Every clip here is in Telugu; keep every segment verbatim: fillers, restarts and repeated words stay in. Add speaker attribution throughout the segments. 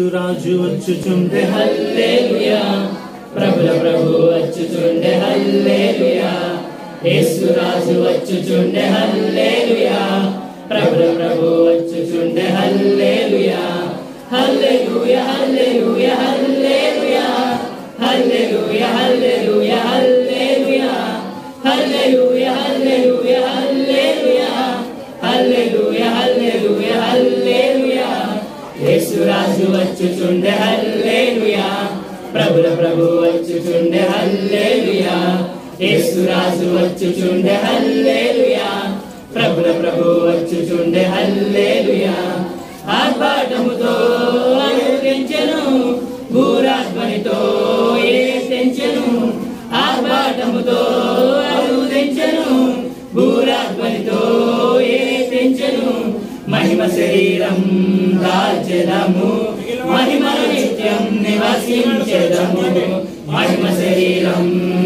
Speaker 1: యేసు రాజు వచ్చుచుండే
Speaker 2: హల్లెలూయా ప్రభుల ప్రభు వచ్చుచుండే హల్లెలూయా యేసు రాజు వచ్చుచుండే హల్లెలూయా ప్రభుల ప్రభు వచ్చుచుండే హల్లెలూయా హల్లెలూయా హల్లెలూయా హల్లెలూయా హల్లెలూయా హల్లెలూయా హల్లెలూయా హల్లెలూయా హల్లెలూయా హల్లెలూయా హల్లెలూయా హల్లెలూయా హల్లెలూయా యేసు రాజు వచ్చుచుండే హల్లెలూయా ప్రభుల ప్రభు వచ్చుచుండే హల్లెలూయా యేసు రాజు వచ్చుచుండే హల్లెలూయా ప్రభుల ప్రభు వచ్చుచుండే హల్లెలూయా ఆర్భాటముతో అనుదించెను భూరాధ్వనితో యేసెంచెను ఆర్భాటముతో అనుదించెను భూరాధ్వనితో యేసెంచెను మహిమ శరీరం దాల్చెదము మహిమను నిత్యం నివసించెదము మహిమ శరీరం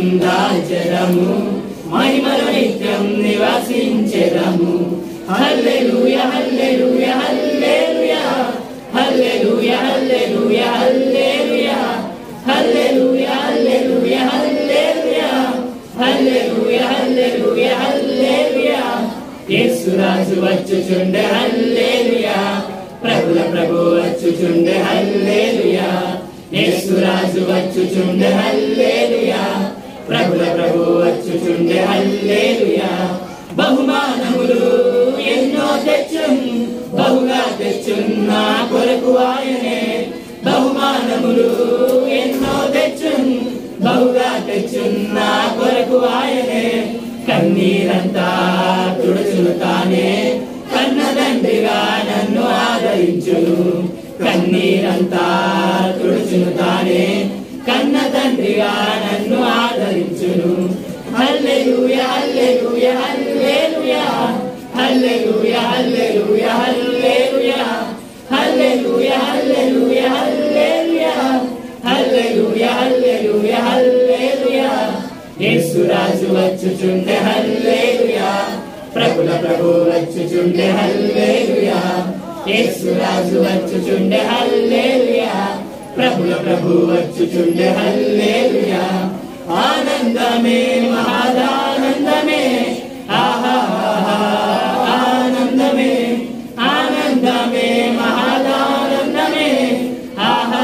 Speaker 2: దాల్చెదము మహిమను నిత్యం నివసించెదము హల్లెలూయా హల్లెలూయా హల్లెలూయా హల్లెలూయా హల్లెలూయా హల్లెలూయా హల్లెలూయా హల్లెలూయా హల్లెలూయా హల్లెలూయా హల్లెలూయా హల్లెలూయా యేసు రాజు వచ్చుచుండే హల్లెలూయా ప్రభుల ప్రభు వచ్చుచుండే హల్లెలూయా యేసు రాజు వచ్చుచుండే హల్లెలూయా ప్రభుల ప్రభు వచ్చుచుండే హల్లెలూయా బహుమానములు ఎన్నో తెచ్చున్ బహుగా తెచ్చున్ నా కొరకు ఆయనే బహుమానములు ఎన్నో తెచ్చున్ బహుగా తెచ్చున్ నా కొరకు ఆయనే కన్నీరంతా తుడుచును తానే కన్నదండ్రిగా నన్ను ఆదరించును కన్నీరంతా తుడుచును తానే కన్న తండ్రిగా నన్ను ఆదరించును హల్లెలూయా హల్లెలూయా హల్లెలూయా హల్లెలూయా హల్లెలూయా హల్లెలూయా హల్లెలూయా హల్లెలూయా హల్లెలూయా హల్లెలూయా హల్లెలూయా హల్లెలూయా యేసు రాజు వచ్చుచుండే హల్లెలూయా ప్రభుల ప్రభు వచ్చుచుండే హల్లెలూయా యేసు రాజు వచ్చుచుండే హల్లెలూయా ప్రభుల ప్రభు వచ్చుచుండే హల్లెలూయా ఆనందమే మహాదానందమే ఆహా ఆనందమే ఆనందమే మహాదానందమే ఆహా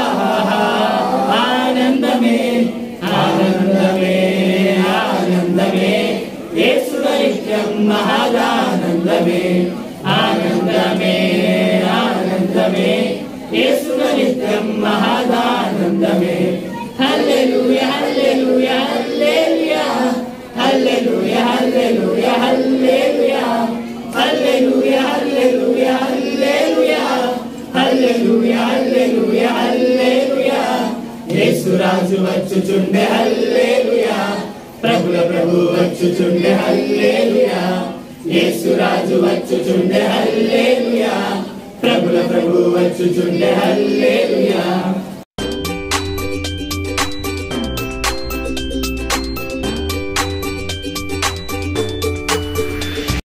Speaker 2: ఆనందమే ఆనందమే ఆనందమే యేసు నిత్యం మహాదానందమే ఆనందమే ఆనందమే యేసు నిత్యం మహాదానందమే హల్లెలూయా హల్లెలూయా హల్లెలూయా హల్లెలూయా హల్లెలూయా హల్లెలూయా హల్లెలూయా హల్లెలూయా హల్లెలూయా హల్లెలూయా హల్లెలూయా హల్లెలూయా యేసు రాజు వచ్చుచుండే హల్లెలూయా ప్రభుల ప్రభు వచ్చుచుండే హల్లెలూయా యేసు రాజు వచ్చుచుండే హల్లెలూయా ప్రభుల ప్రభు వచ్చుచుండే హల్లెలూయా